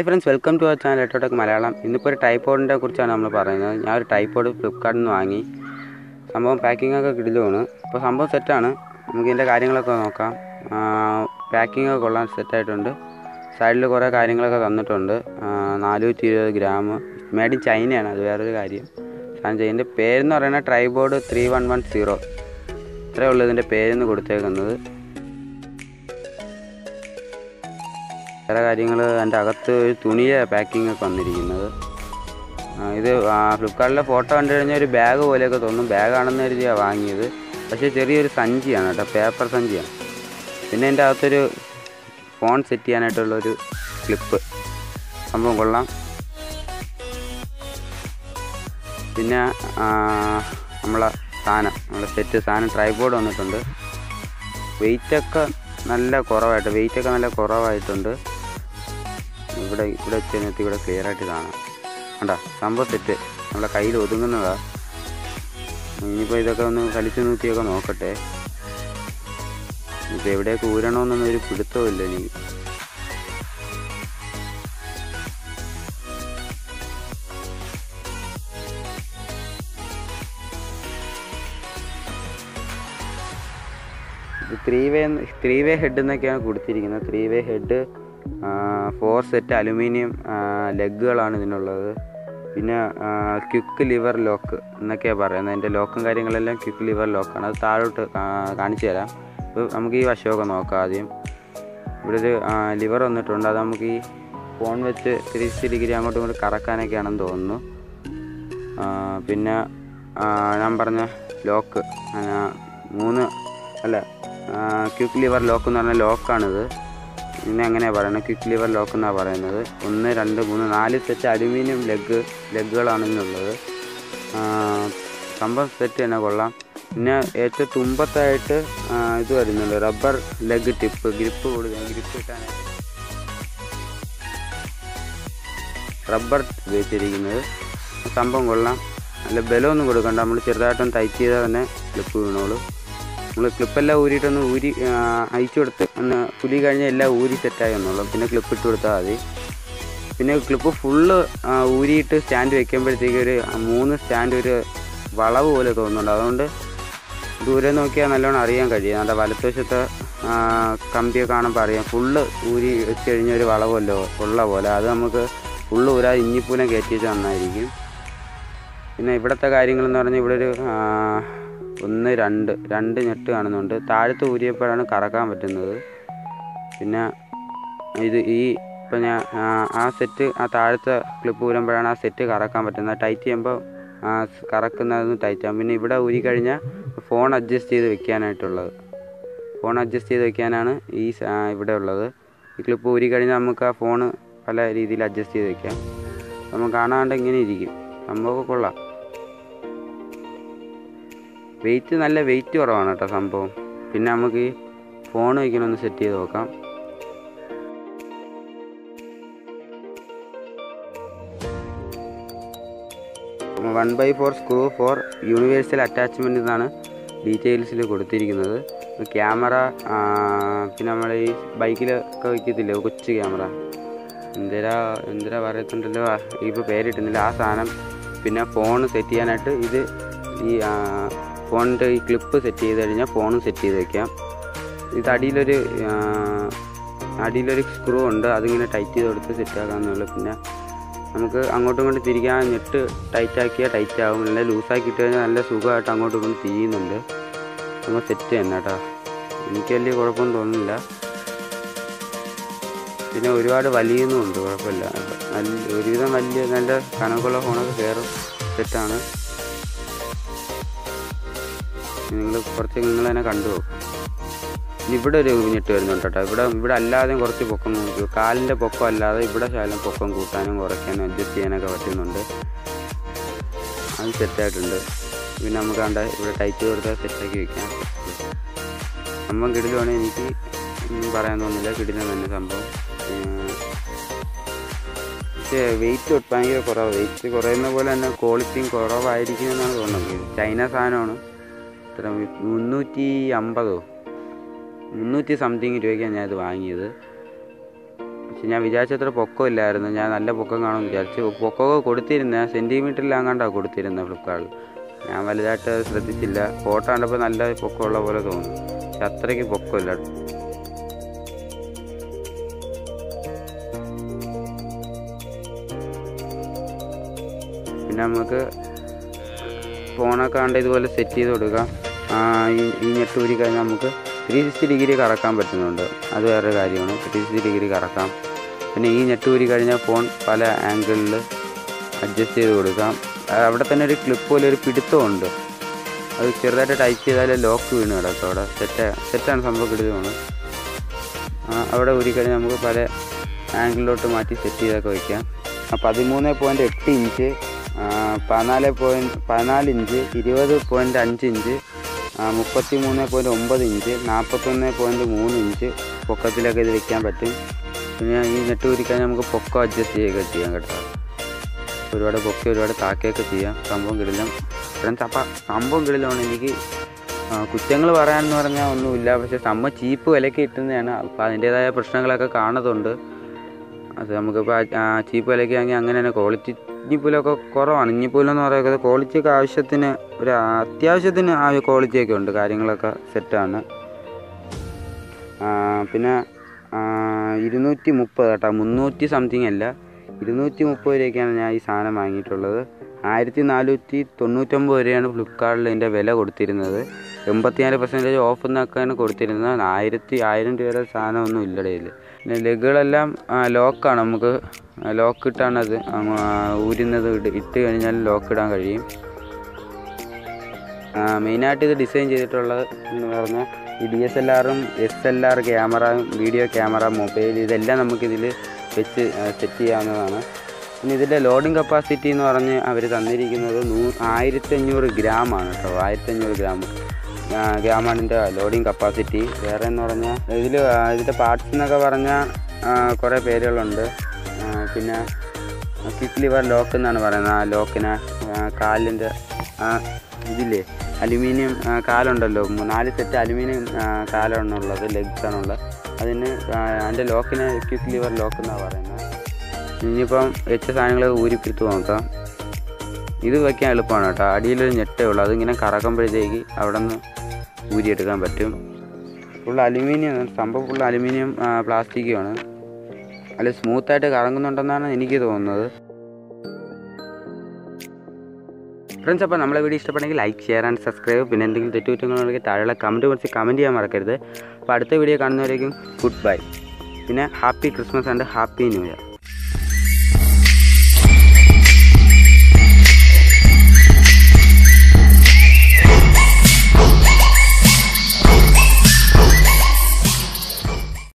Hi friends, welcome to our channel ലെറ്റോടെക് മലയാളം. ഇന്നിപ്പോൾ ഒരു ട്രൈപോഡിനെ കുറിച്ചാണ് നമ്മൾ പറയുന്നത്. ഞാൻ ഒരു ട്രൈപോഡ് ഫ്ലിപ്കാർട്ടിൽ നിന്ന് വാങ്ങി. സംഭവം പാക്കിങ്ങൊക്കെ കിടിലുമാണ്. ഇപ്പോൾ സംഭവം സെറ്റാണ്. നമുക്ക് ഇതിൻ്റെ കാര്യങ്ങളൊക്കെ നോക്കാം. പാക്കിങ്ങൊക്കെ കൊള്ളാൻ സെറ്റായിട്ടുണ്ട്. സൈഡിൽ കുറേ കാര്യങ്ങളൊക്കെ തന്നിട്ടുണ്ട്. 420 ഗ്രാം, മേഡ് ഇൻ ചൈനയാണ്, അത് വേറൊരു കാര്യം. സാധനം ഇതിൻ്റെ പേരെന്ന് പറയുന്നത് ട്രൈപോഡ് 3110. ഇത്രയേ ഉള്ളൂ ഇതിൻ്റെ പേരെന്ന് കൊടുത്തേക്കുന്നത്. വേറെ കാര്യങ്ങൾ, അതിൻ്റെ അകത്ത് ഒരു തുണിയുടെ പാക്കിംഗ് ഒക്കെ വന്നിരിക്കുന്നത്. ഇത് ഫ്ലിപ്കാർട്ടിലെ ഫോട്ടോ കണ്ടു കഴിഞ്ഞാൽ ഒരു ബാഗ് പോലെയൊക്കെ തോന്നും. ബാഗാണെന്ന് കരുതിയാണ് വാങ്ങിയത്. പക്ഷേ ചെറിയൊരു സഞ്ചിയാണ് കേട്ടോ, പേപ്പർ സഞ്ചിയാണ്. പിന്നെ എൻ്റെ അകത്തൊരു ഫോൺ സെറ്റ് ചെയ്യാനായിട്ടുള്ളൊരു ക്ലിപ്പ്. സംഭവം കൊള്ളാം. പിന്നെ നമ്മളെ സെറ്റ് സാധനം ട്രൈപോഡ് വന്നിട്ടുണ്ട്. വെയിറ്റൊക്കെ നല്ല കുറവായിട്ടുണ്ട്. ഇവിടെ വെച്ച് ഇവിടെ ക്ലിയർ ആയിട്ട് കാണാം. കണ്ടോ, സംഭവം സെറ്റ്. നമ്മളെ കയ്യിൽ ഒതുങ്ങുന്നതാണ്. ഇനിയിപ്പോൾ ഇതൊക്കെ ഒന്ന് കളിച്ചു നോക്കിയൊക്കെ നോക്കട്ടെ. ഇപ്പോൾ എവിടെയൊക്കെ ഊരണമെന്നൊന്നും ഒരു പിടുത്തമില്ല എനിക്ക്. ഇത് ത്രീ വേ ഹെഡ് എന്നൊക്കെയാണ് കൊടുത്തിരിക്കുന്നത്. 3 വേ ഹെഡ്, 4 സെറ്റ് അലുമിനിയം ലെഗുകളാണ് ഇതിനുള്ളത്. പിന്നെ ക്വിക്ക് ലിവർ ലോക്ക് എന്നൊക്കെയാണ് പറയുന്നത്. അതിൻ്റെ ലോക്കും കാര്യങ്ങളെല്ലാം ക്വിക്ക് ലിവർ ലോക്കാണ്. അത് താഴോട്ട് കാണിച്ചു തരാം. ഇപ്പോൾ നമുക്ക് ഈ വശമൊക്കെ നോക്കാം. ആദ്യം ഇവിടെ ഒരു ലിവർ വന്നിട്ടുണ്ട്. അത് നമുക്ക് ഈ ഫോൺ വെച്ച് 360 ഡിഗ്രി അങ്ങോട്ടും ഇങ്ങോട്ട് കറക്കാനൊക്കെയാണെന്ന് തോന്നുന്നു. പിന്നെ ഞാൻ പറഞ്ഞ ലോക്ക് ക്വിക്ക് ലിവർ ലോക്ക് എന്ന് പറഞ്ഞാൽ ലോക്കാണിത്. പിന്നെ എങ്ങനെയാണ് പറയുന്നത്, ക്വിക്ക് ലിവർ ലോക്ക് എന്നാണ് പറയുന്നത്. 1 2 3 4 സെറ്റ് അലുമിനിയം ലെഗുകളാണ് ഇതിനുള്ളത്. സംഭവം സെറ്റ് തന്നെ കൊള്ളാം. പിന്നെ ഏറ്റവും തുമ്പത്തായിട്ട് ഇത് വരുന്നുണ്ട്, റബ്ബർ ലെഗ് ടിപ്പ്, ഗ്രിപ്പ് കിട്ടാനായിട്ട് റബ്ബർ ഉപയോഗിച്ചിരിക്കുന്നത്. സംഭവം കൊള്ളാം. നല്ല ബലമൊന്നും കൊടുക്കണ്ട, നമ്മൾ ചെറുതായിട്ടൊന്ന് ടൈറ്റ് ചെയ്താൽ തന്നെ ക്ലിപ്പ് വീണോളൂ. നമ്മൾ ക്ലിപ്പെല്ലാം ഊരി അയച്ചു കൊടുത്ത് ഒന്ന് പുലി കഴിഞ്ഞാൽ എല്ലാം ഊരി സെറ്റായി വന്നോളൂ. പിന്നെ ക്ലിപ്പ് ഇട്ട് കൊടുത്താൽ മതി. പിന്നെ ക്ലിപ്പ് ഫുള്ള് ഊരിയിട്ട് സ്റ്റാൻഡ് വയ്ക്കുമ്പോഴത്തേക്ക് ഒരു 3 സ്റ്റാൻഡ് ഒരു വളവ് പോലെ തോന്നുന്നുണ്ട്. അതുകൊണ്ട് ദൂരെ നോക്കിയാൽ നല്ലോണം അറിയാൻ കഴിയും. നല്ല വലത്തുവശത്തെ കമ്പിയൊക്കെ കാണുമ്പോൾ അറിയാം. ഫുള്ള് ഊരി വെച്ച് കഴിഞ്ഞാൽ ഒരു വളവല്ലോ ഉള്ള പോലെ. അത് നമുക്ക് ഫുള്ള് ഊരാതെ ഇഞ്ഞിപ്പൂലം കയറ്റി വെച്ചാൽ നന്നായിരിക്കും. പിന്നെ ഇവിടുത്തെ കാര്യങ്ങളെന്ന് പറഞ്ഞാൽ ഇവിടെ ഒരു 1 2 ഞെട്ട് കാണുന്നുണ്ട്. താഴത്ത് ഊരിയപ്പോഴാണ് കറക്കാൻ പറ്റുന്നത്. പിന്നെ ഇപ്പം ഞാൻ ആ താഴത്തെ ക്ലിപ്പ് ഊരുമ്പോഴാണ് ആ സെറ്റ് കറക്കാൻ പറ്റുന്നത്. ടൈറ്റ് ചെയ്യുമ്പോൾ കറക്കുന്നതൊന്ന് ടൈറ്റാകും. പിന്നെ ഇവിടെ ഊരി കഴിഞ്ഞാൽ ഫോൺ അഡ്ജസ്റ്റ് ചെയ്ത് വെക്കാനാണ് ഇവിടെ ഉള്ളത്. ഈ ക്ലിപ്പ് ഊരി കഴിഞ്ഞാൽ നമുക്ക് ആ ഫോണ് പല രീതിയിൽ അഡ്ജസ്റ്റ് ചെയ്ത് വെക്കാം. നമുക്ക് കാണാണ്ട് ഇങ്ങനെ ഇരിക്കും. സംഭവമൊക്കെ കൊള്ളാം. നല്ല വെയിറ്റ് കുറവാണ് കേട്ടോ സംഭവം. പിന്നെ നമുക്ക് ഈ ഫോൺ വയ്ക്കണമെന്ന് സെറ്റ് ചെയ്ത് നോക്കാം. അപ്പോൾ 1/4 സ്ക്രൂ ഫോർ യൂണിവേഴ്സൽ അറ്റാച്ച്മെൻറ്റ് എന്നാണ് ഡീറ്റെയിൽസിൽ കൊടുത്തിരിക്കുന്നത്. ക്യാമറ, പിന്നെ നമ്മൾ ഈ ബൈക്കിലൊക്കെ വയ്ക്കത്തില്ലേ കൊച്ചു ക്യാമറ, എന്തിനാ പറയത്തുണ്ടല്ലോ, ഇപ്പോൾ പേരിട്ടുന്നില്ല ആ സാധനം. പിന്നെ ഫോൺ സെറ്റ് ചെയ്യാനായിട്ട് ഈ ഫോണിൻ്റെ ഈ ക്ലിപ്പ് സെറ്റ് ചെയ്ത് കഴിഞ്ഞാൽ ഫോണും സെറ്റ് ചെയ്ത് വയ്ക്കാം. ഇത് അടിയിലൊരു സ്ക്രൂ ഉണ്ട്, അതിങ്ങനെ ടൈറ്റ് ചെയ്ത് കൊടുത്ത് സെറ്റാക്കാമെന്നുള്ളൂ. പിന്നെ നമുക്ക് അങ്ങോട്ടും ഇങ്ങോട്ടും തിരിക്കാൻ ഞെട്ട് ടൈറ്റാക്കിയാൽ ടൈറ്റ് ആകും. നല്ല ലൂസാക്കി ഇട്ട് കഴിഞ്ഞാൽ നല്ല സുഖമായിട്ട് അങ്ങോട്ടും ഇങ്ങോട്ടും തിരിയുന്നുണ്ട്. നമ്മൾ സെറ്റ് തന്നെ കേട്ടോ. എനിക്ക് വലിയ കുഴപ്പമൊന്നും തോന്നുന്നില്ല. പിന്നെ ഒരുപാട് വലിയൊന്നുമുണ്ട്, കുഴപ്പമില്ല. ഒരുവിധം നല്ല കനക്കുള്ള ഫോണൊക്കെ കയറും. സെറ്റാണ്. നിങ്ങൾ തന്നെ കണ്ടു പോകും. ഇവിടെ ഒരു ഞെട്ട് വരുന്നുണ്ട് കേട്ടോ. ഇവിടെ അല്ലാതെ കുറച്ച് പൊക്കം നോക്കി, കാലിൻ്റെ പൊക്കം അല്ലാതെ ഇവിടെ ശകലം പൊക്കം കൂട്ടാനും കുറയ്ക്കാനും അഡ്ജസ്റ്റ് ചെയ്യാനൊക്കെ പറ്റുന്നുണ്ട്. അത് സെറ്റായിട്ടുണ്ട്. പിന്നെ നമുക്ക് ഇവിടെ ടൈറ്റ് കൊടുത്താൽ സെറ്റാക്കി വയ്ക്കാം. സംഭവം കിടിലുമാണ്. എനിക്ക് ഒന്നും പറയാൻ തോന്നുന്നില്ല, കിടിലം തന്നെ സംഭവം. പക്ഷേ വെയിറ്റ് ഭയങ്കര കുറവ്. വെയിറ്റ് കുറയുന്ന പോലെ തന്നെ ക്വാളിറ്റിയും കുറവായിരിക്കും എന്നാണ് തോന്നുന്നത്. ചൈന സാധനമാണ്. 350 300 സംതിങ് രൂപയ്ക്കാണ് ഞാനിത് വാങ്ങിയത്. പക്ഷെ ഞാൻ വിചാരിച്ചത്ര പൊക്കമില്ലായിരുന്നു. ഞാൻ നല്ല പൊക്കം കാണുമെന്ന് വിചാരിച്ചു. പൊക്കമൊക്കെ കൊടുത്തിരുന്ന സെൻറ്റിമീറ്ററിലാങ്ങാണ്ടാണ് കൊടുത്തിരുന്നത് ഫ്ലിപ്കാർട്ടിൽ. ഞാൻ വലുതായിട്ട് ശ്രദ്ധിച്ചില്ല. ഫോട്ടോ കണ്ടപ്പോൾ നല്ല പൊക്കമുള്ള പോലെ തോന്നി, പക്ഷെ അത്രയ്ക്ക് പൊക്കമില്ല. പിന്നെ നമുക്ക് ഫോണൊക്കെ കണ്ട് ഇതുപോലെ സെറ്റ് ചെയ്ത് കൊടുക്കാം. ഈ നെറ്റ് ഊരി കഴിഞ്ഞാൽ നമുക്ക് 360 ഡിഗ്രി കറക്കാൻ പറ്റുന്നുണ്ട്. അത് വേറൊരു കാര്യമാണ്. 360 ഡിഗ്രി കറക്കാം. പിന്നെ ഈ നെറ്റ് ഊരി കഴിഞ്ഞാൽ ഫോൺ പല ആംഗിളിൽ അഡ്ജസ്റ്റ് ചെയ്ത് കൊടുക്കാം. അവിടെ തന്നെ ഒരു ക്ലിപ്പ് പോലെ ഒരു പിടുത്തമുണ്ട്. അത് ചെറുതായിട്ട് ടൈറ്റ് ചെയ്താൽ ലോക്ക് വീണ് കിടക്കും. അവിടെ സെറ്റാണ് സംഭവം. കിടക്കുകയാണ്. അവിടെ ഊരിക്കഴിഞ്ഞാൽ നമുക്ക് പല ആംഗിളിലോട്ട് മാറ്റി സെറ്റ് ചെയ്തൊക്കെ വയ്ക്കാം. 13.8 inch, 14 inch, 20.5 inch, 33.9 inch, 41.3 inch പൊക്കത്തിലൊക്കെ ഇത് വെക്കാൻ പറ്റും. പിന്നെ ഈ നെറ്റ് ഊരിക്കാൻ നമുക്ക് പൊക്കം അഡ്ജസ്റ്റ് ചെയ്യുകയൊക്കെ ചെയ്യാം കേട്ടോ. ഒരുപാട് പൊക്കി ഒരുപാട് താക്കുകയൊക്കെ ചെയ്യാം. സംഭവം കിടിലം ഫ്രണ്ട്സ്. അപ്പം സംഭവം കിടിലമാണ്. എനിക്ക് കുറ്റങ്ങൾ പറയാമെന്ന് പറഞ്ഞാൽ ഒന്നുമില്ല, പക്ഷേ സംഭവം ചീപ്പ് വിലയ്ക്ക് കിട്ടുന്നതാണ്. അപ്പോൾ അതിൻ്റേതായ പ്രശ്നങ്ങളൊക്കെ കാണുന്നുണ്ട്. അത് നമുക്കിപ്പോൾ ചീപ്പ് വിലയ്ക്ക് ആണെങ്കിൽ അങ്ങനെ തന്നെ ക്വാളിറ്റി ഇനിയിപ്പോലൊക്കെ കുറവാണ്. ഇനിയിപ്പോലെന്ന് പറയുന്നത് ക്വാളിറ്റിയൊക്കെ ആവശ്യത്തിന് ഒരു അത്യാവശ്യത്തിന് ക്വാളിറ്റിയൊക്കെ ഉണ്ട്. കാര്യങ്ങളൊക്കെ സെറ്റാണ്. പിന്നെ 230 കേട്ടോ, 300 സംതിങ് അല്ല, 230 രൂപയ്ക്കാണ് ഞാൻ ഈ സാധനം വാങ്ങിയിട്ടുള്ളത്. 1499 വരെയാണ് ഫ്ലിപ്കാർട്ടിൽ ഇതിൻ്റെ വില കൊടുത്തിരുന്നത്. 84% ഓഫ് എന്നൊക്കെയാണ് കൊടുത്തിരുന്നത്. 1000 രൂപയുടെ സാധനമൊന്നും ഇല്ലടയിൽ. പിന്നെ ലെഗുകളെല്ലാം ലോക്കാണ്. നമുക്ക് ലോക്ക് ഇട്ടാണ് അത് ഊരുന്നത്. ഇട്ട് കഴിഞ്ഞാൽ ലോക്ക് ഇടാൻ കഴിയും. മെയിനായിട്ട് ഇത് ഡിസൈൻ ചെയ്തിട്ടുള്ളത് എന്ന് പറഞ്ഞാൽ ഈ DSLR-ഉം SLR ക്യാമറയും വീഡിയോ ക്യാമറ, മൊബൈൽ, ഇതെല്ലാം നമുക്കിതിൽ വെച്ച് സെറ്റ് ചെയ്യാവുന്നതാണ്. പിന്നെ ഇതിൻ്റെ ലോഡിങ് കപ്പാസിറ്റി എന്ന് പറഞ്ഞ് അവർ തന്നിരിക്കുന്നത് 1500 ഗ്രാമാണ് കേട്ടോ. 1500 ഗ്രാമാണ് ഇതിൻ്റെ ലോഡിങ് കപ്പാസിറ്റി. വേറെ എന്ന് പറഞ്ഞാൽ ഇതിൻ്റെ പാർട്സ് എന്നൊക്കെ പറഞ്ഞാൽ കുറേ പേരുകളുണ്ട്. പിന്നെ ക്വിക്ക് ലിവർ ലോക്ക് എന്നാണ് പറയുന്നത്. ആ ലോക്കിന് കാലിൻ്റെ ഇതില്ലേ അലുമിനിയം കാലുണ്ടല്ലോ, 4 സെറ്റ് അലുമിനിയം കാലാണുള്ളത്, ലെഗ്സാണുള്ളത്. അതിന് അതിൻ്റെ ലോക്കിന് ക്വിക്ക് ലിവർ ലോക്ക് എന്നാണ് പറയുന്നത്. ഇനിയിപ്പം വെച്ച സാധനങ്ങൾ ഊരിപ്പിടുത്ത് നോക്കാം. ഇത് വയ്ക്കാൻ എളുപ്പമാണ് കേട്ടോ. അടിയിലൊരു ഞെട്ടേ ഉള്ളൂ. അതിങ്ങനെ കറക്കുമ്പോഴത്തേക്ക് അവിടെ നിന്ന് ഊരിയെടുക്കാൻ പറ്റും. ഫുൾ അലുമിനിയം സംഭവം. ഫുൾ അലുമിനിയം പ്ലാസ്റ്റിക്കുമാണ്. അല്ല സ്മൂത്തായിട്ട് കറങ്ങുന്നുണ്ടെന്നാണ് എനിക്ക് തോന്നുന്നത്. ഫ്രണ്ട്സ്, അപ്പോൾ നമ്മളെ വീഡിയോ ഇഷ്ടപ്പെട്ടെങ്കിൽ ലൈക്ക്, ഷെയർ ആൻഡ് സബ്സ്ക്രൈബ്. പിന്നെ എന്തെങ്കിലും തെറ്റുകുറ്റങ്ങളുണ്ടെങ്കിൽ താഴെയുള്ള കമൻറ്റ് ചെയ്യാൻ മറക്കരുത്. അപ്പോൾ അടുത്ത വീഡിയോ കാണുന്നവരേക്കും ഗുഡ് ബൈ. പിന്നെ happy Christmas and happy new year.